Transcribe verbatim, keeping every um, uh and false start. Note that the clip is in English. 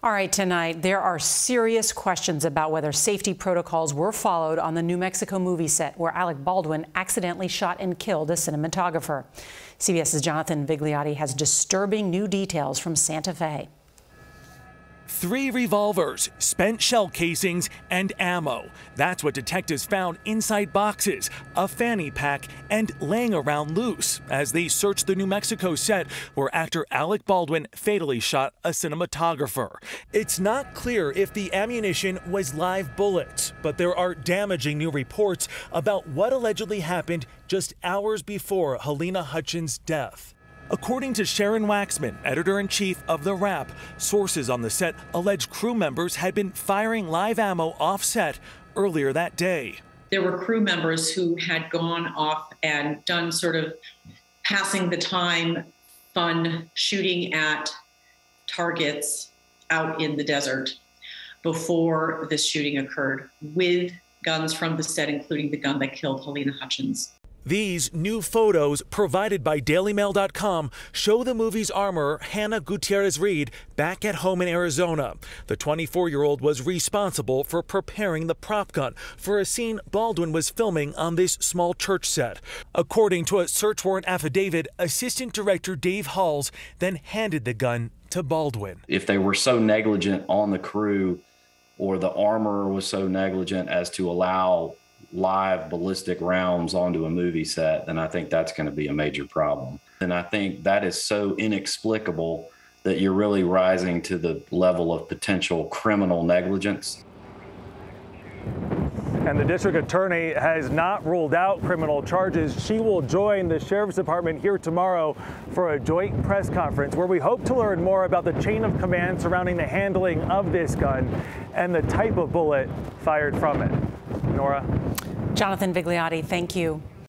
All right, tonight, there are serious questions about whether safety protocols were followed on the New Mexico movie set where Alec Baldwin accidentally shot and killed a cinematographer. CBS's Jonathan Vigliotti has disturbing new details from Santa Fe. Three revolvers, spent shell casings, and ammo. That's what detectives found inside boxes, a fanny pack, and laying around loose as they searched the New Mexico set where actor Alec Baldwin fatally shot a cinematographer. It's not clear if the ammunition was live bullets, but there are damaging new reports about what allegedly happened just hours before Halyna Hutchins' death. According to Sharon Waxman, editor-in-chief of The Wrap, sources on the set allege crew members had been firing live ammo off-set earlier that day. There were crew members who had gone off and done sort of passing the time, fun shooting at targets out in the desert before this shooting occurred, with guns from the set, including the gun that killed Halyna Hutchins. These new photos provided by Daily Mail dot com show the movie's armorer, Hannah Gutierrez-Reed, back at home in Arizona. The twenty-four-year-old was responsible for preparing the prop gun for a scene Baldwin was filming on this small church set. According to a search warrant affidavit, Assistant Director Dave Halls then handed the gun to Baldwin. If they were so negligent on the crew, or the armorer was so negligent as to allow live ballistic rounds onto a movie set, then I think that's going to be a major problem. And I think that is so inexplicable that you're really rising to the level of potential criminal negligence. And the district attorney has not ruled out criminal charges. She will join the sheriff's department here tomorrow for a joint press conference where we hope to learn more about the chain of command surrounding the handling of this gun and the type of bullet fired from it. Norah? Jonathan Vigliotti, thank you.